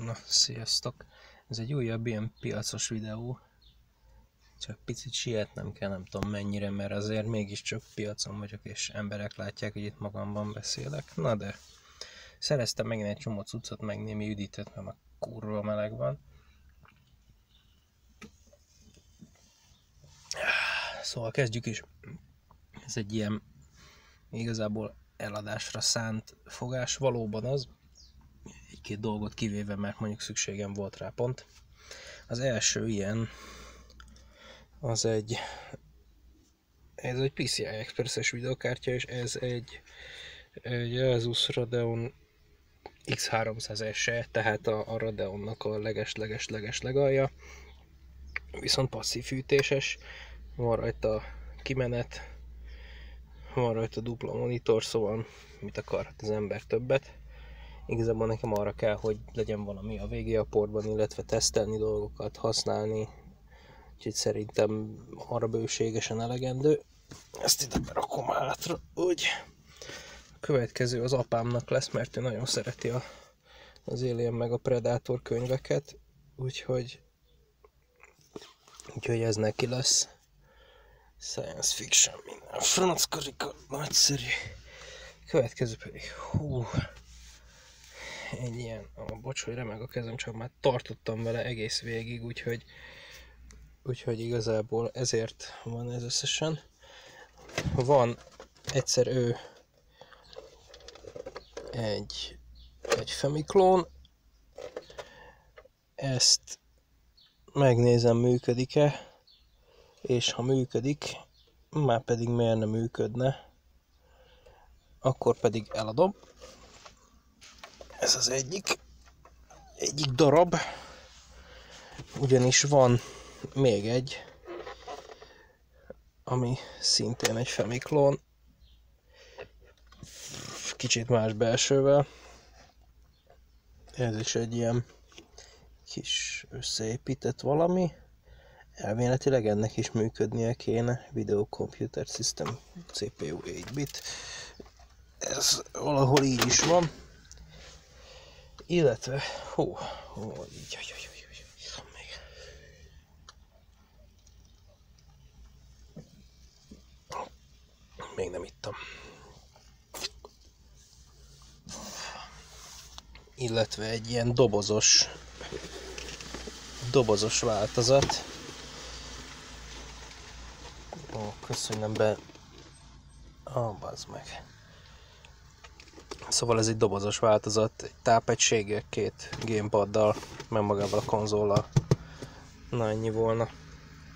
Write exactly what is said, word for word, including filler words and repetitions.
Na, sziasztok! Ez egy újabb ilyen piacos videó. Csak picit sietnem kell, nem tudom mennyire, mert azért mégiscsak piacon vagyok, és emberek látják, hogy itt magamban beszélek. Na de, szereztem megint egy csomó cuccot, meg némi üdítőt, mert a kurva meleg van. Szóval kezdjük is. Ez egy ilyen igazából eladásra szánt fogás, valóban az. Egy-két dolgot kivéve, mert mondjuk szükségem volt rá pont. Az első ilyen, az egy, ez egy pé cé i Express-es videokártya, és ez egy, egy Asus Radeon X háromszáz es e, tehát a, a Radeonnak a leges-leges-leges legalja, viszont passzív fűtéses, van rajta kimenet, van rajta dupla monitor, szóval mit akarhat az ember többet. Igazából nekem arra kell, hogy legyen valami a vé gé á portban, illetve tesztelni dolgokat, használni, úgyhogy szerintem arra bőségesen elegendő. Ezt ide berakom hátra, úgy. A következő az apámnak lesz, mert ő nagyon szereti a, az Alien meg a Predator könyveket, úgyhogy, úgyhogy ez neki lesz. Science fiction, minden franckarika, nagyszerű. Következő pedig, hú, egy ilyen, oh, bocs, hogy remeg a kezem, csak már tartottam vele egész végig, úgyhogy, úgyhogy igazából ezért van ez összesen. Van egyszer ő egy, egy Femiklón, ezt megnézem, működik-e, és ha működik, már pedig miért nem működne, akkor pedig eladom. Ez az egyik, egyik darab, ugyanis van még egy, ami szintén egy Femiklón, kicsit más belsővel. Ez is egy ilyen kis összeépített valami. Elméletileg ennek is működnie kéne. Video Computer System cé pé u nyolc bit. Ez valahol így is van. Illetve, hú, hú, így, így, így, így, így, még. Még nem ittam. Illetve egy ilyen dobozos, dobozos változat. Ó, köszönöm be. Ó, oh, bazd meg. Szóval ez egy dobozos változat, egy tápegységgel, két gamepaddal, meg magával a konzollal. Na, ennyi volna.